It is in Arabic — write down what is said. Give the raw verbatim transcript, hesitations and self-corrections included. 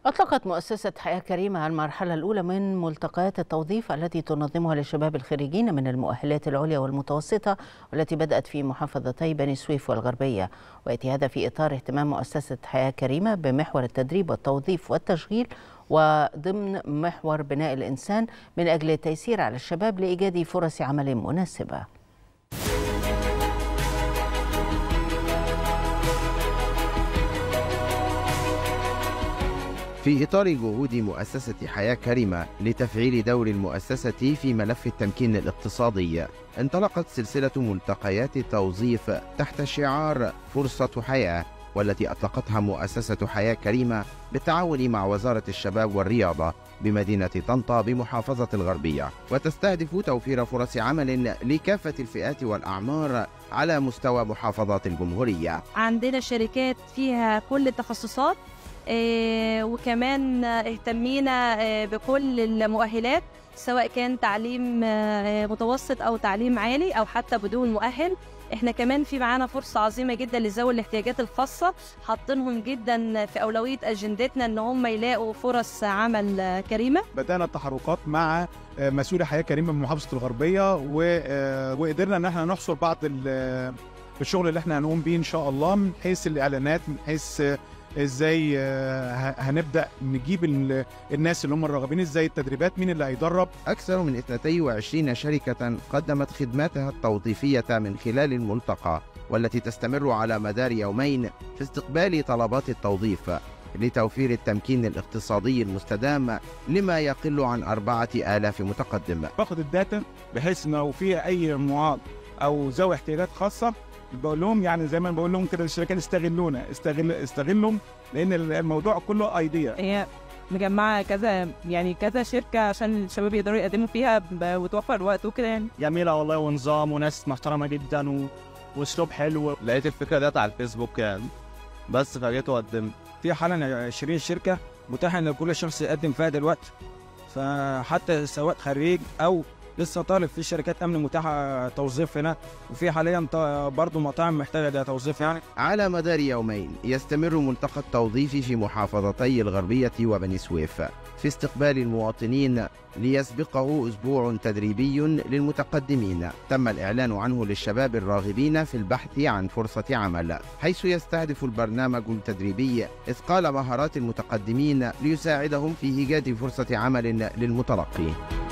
أطلقت مؤسسة حياة كريمة المرحلة الأولى من ملتقيات التوظيف التي تنظمها للشباب الخريجين من المؤهلات العليا والمتوسطة، والتي بدأت في محافظتي بني سويف والغربية. ويأتي هذا في إطار اهتمام مؤسسة حياة كريمة بمحور التدريب والتوظيف والتشغيل، وضمن محور بناء الإنسان، من أجل التيسير على الشباب لإيجاد فرص عمل مناسبة. في إطار جهود مؤسسة حياة كريمة لتفعيل دور المؤسسة في ملف التمكين الاقتصادي، انطلقت سلسلة ملتقيات التوظيف تحت شعار فرصة حياة، والتي أطلقتها مؤسسة حياة كريمة بالتعاون مع وزارة الشباب والرياضة بمدينة طنطا بمحافظة الغربية، وتستهدف توفير فرص عمل لكافة الفئات والأعمار على مستوى محافظات الجمهورية. عندنا شركات فيها كل التخصصات، إيه وكمان اهتمينا إيه بكل المؤهلات، سواء كان تعليم إيه متوسط أو تعليم عالي أو حتى بدون مؤهل. احنا كمان في معانا فرصة عظيمة جدا لذوي الاحتياجات الخاصة، حاطينهم جدا في أولوية أجندتنا ان هم يلاقوا فرص عمل كريمة. بدأنا التحركات مع مسؤولي حياة كريمة من محافظة الغربية، وقدرنا ان احنا نحصر بعض الشغل اللي احنا هنقوم بيه ان شاء الله، من حيث الإعلانات، من حيث ازاي هنبدا نجيب الناس اللي هم الراغبين، ازاي التدريبات، مين اللي هيدرب. اكثر من اثنتين وعشرين شركه قدمت خدماتها التوظيفيه من خلال الملتقى، والتي تستمر على مدار يومين في استقبال طلبات التوظيف لتوفير التمكين الاقتصادي المستدام لما يقل عن أربعة آلاف متقدم. باخد الداتا بحيث ان لو في اي معاق او ذوي احتياجات خاصه بقول لهم، يعني زي ما بقول لهم كده الشركات استغلونا، استغل استغلهم، لان الموضوع كله ايديا. هي مجمعه كذا يعني كذا شركه عشان الشباب يقدروا يقدموا فيها وتوفر وقت وكده. يعني جميله والله، ونظام وناس محترمه جدا و... واسلوب حلو. لقيت الفكره ديت على الفيسبوك يعني، بس فجيت وقدمت. في حالا عشرين شركه متاحه ان كل شخص يقدم فيها دلوقتي، فحتى سواء خريج او لسه طالب، في شركات امن متاحه توظيف هنا، وفي حاليا برضه مطاعم محتاجه توظيف. يعني على مدار يومين يستمر ملتقى التوظيف في محافظتي الغربيه وبني سويف في استقبال المواطنين، ليسبقه اسبوع تدريبي للمتقدمين تم الاعلان عنه للشباب الراغبين في البحث عن فرصه عمل، حيث يستهدف البرنامج التدريبي اثقال مهارات المتقدمين ليساعدهم في ايجاد فرصه عمل للمتلقي.